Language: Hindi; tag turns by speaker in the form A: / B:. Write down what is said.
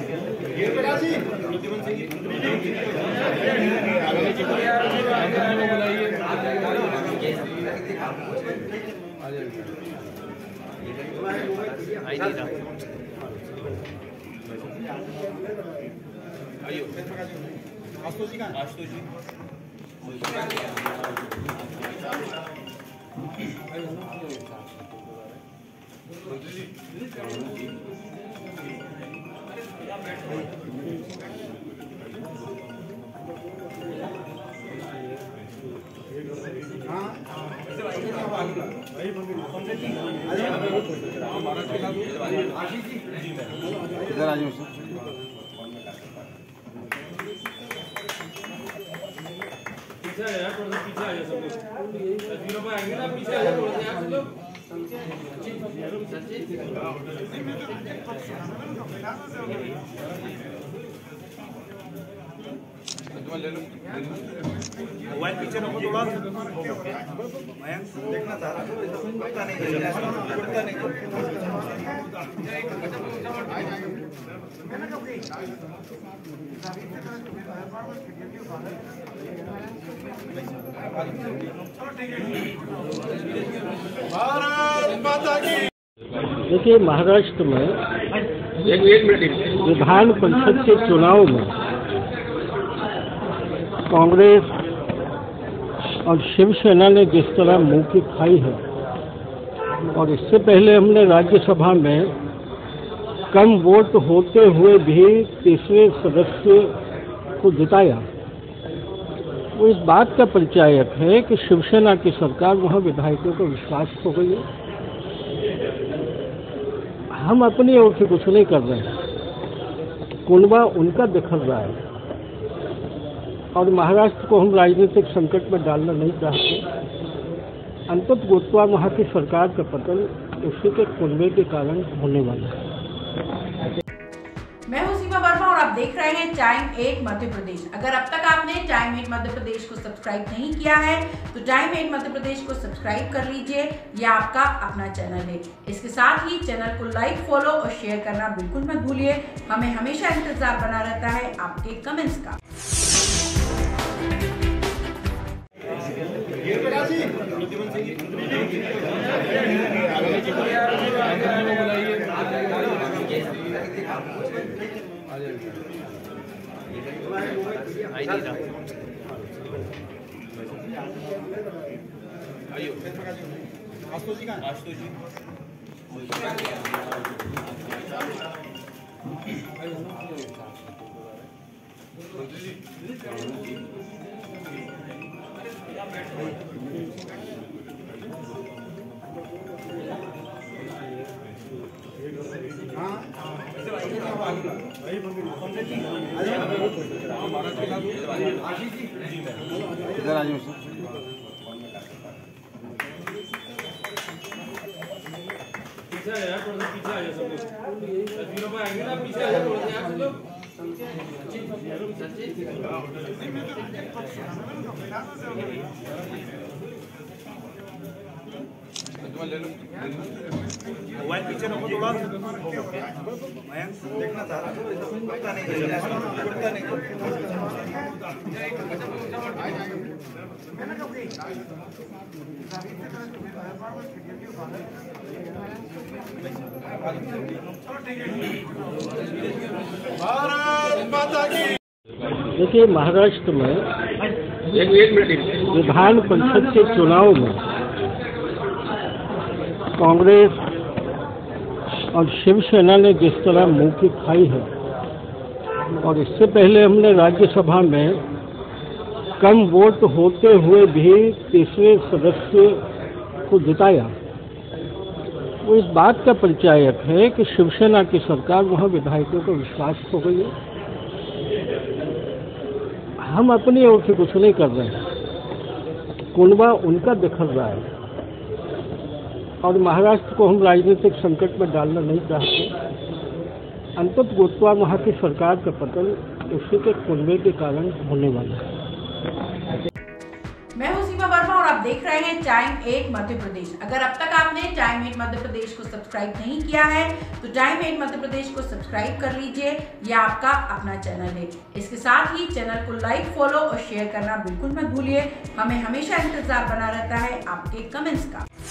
A: इधर आ जाओ सर। पीछे आ जाओ, थोड़ा सा पीछे आ जाओ सब लोग। तस्वीरों पर आएंगे ना, पीछे आ जाओ थोड़ा सा यार सब लोग।
B: मोबाइल पीछे रखो थोड़ा, मैं देखना चाह रहा हूँ, पता नहीं भारत माता की।
C: देखिए, महाराष्ट्र में विधान परिषद के चुनाव में कांग्रेस और शिवसेना ने जिस तरह मुंह की खाई है, और इससे पहले हमने राज्यसभा में कम वोट होते हुए भी तीसरे सदस्य को जिताया, वो इस बात का परिचायक है कि शिवसेना की सरकार वहाँ विधायकों का विश्वास खो गई है। हम अपनी ओर से कुछ नहीं कर रहे हैं, कुनबा उनका दिखल रहा है, और महाराष्ट्र को हम राजनीतिक संकट में डालना नहीं चाहते। अंतत गोत्वा वहाँ की सरकार का पतन उसी के कुनबे के कारण होने वाला है।
D: मैं हूं सीमा वर्मा और आप देख रहे हैं टाइम 8 मध्य प्रदेश। अगर अब तक आपने टाइम 8 मध्य प्रदेश को सब्सक्राइब नहीं किया है तो टाइम 8 मध्य प्रदेश को सब्सक्राइब कर लीजिए। यह आपका अपना चैनल है। इसके साथ ही चैनल को लाइक, फॉलो और शेयर करना बिल्कुल मत भूलिए। हमें हमेशा इंतजार बना रहता है आपके कमेंट्स का।
A: इधर आ जाओ सर।
B: पीछे आ जाओ, थोड़ा सा पीछे आ जाओ सब लोग। तस्वीरों पर आएंगे ना, पीछे आ जाओ थोड़ा सा यार सब लोग। मोबाइल पीछे रखो थोड़ा, मैं देखना चाह रहा हूँ, पता नहीं भारत माता की।
C: देखिए, महाराष्ट्र में विधान परिषद के चुनाव में कांग्रेस और शिवसेना ने जिस तरह मुंह की खाई है, और इससे पहले हमने राज्यसभा में कम वोट होते हुए भी तीसरे सदस्य को जिताया, वो इस बात का परिचायक है कि शिवसेना की सरकार वहाँ विधायकों का विश्वास खो गई है। हम अपनी ओर से कुछ नहीं कर रहे हैं, कुनबा उनका दिखल रहा है, और महाराष्ट्र को हम राजनीतिक संकट में डालना नहीं चाहते। अंतत गोत्वा वहाँ की सरकार का पतन उसी के कुनबे के कारण होने वाला है।
D: मैं हूं सीमा वर्मा और आप देख रहे हैं टाइम 8 मध्य प्रदेश। अगर अब तक आपने टाइम 8 मध्य प्रदेश को सब्सक्राइब नहीं किया है तो टाइम 8 मध्य प्रदेश को सब्सक्राइब कर लीजिए, यह आपका अपना चैनल है। इसके साथ ही चैनल को लाइक, फॉलो और शेयर करना बिल्कुल मत भूलिए। हमें हमेशा इंतजार बना रहता है आपके कमेंट्स का।